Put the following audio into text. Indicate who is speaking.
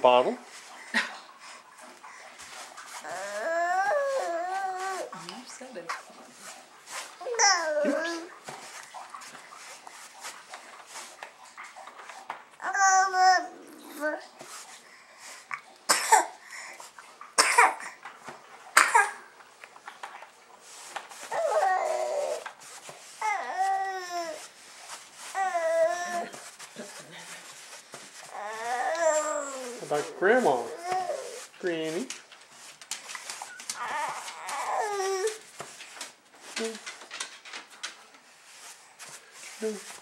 Speaker 1: bottle.
Speaker 2: You said it.
Speaker 1: Oops. How about Grandma? Granny? Mm.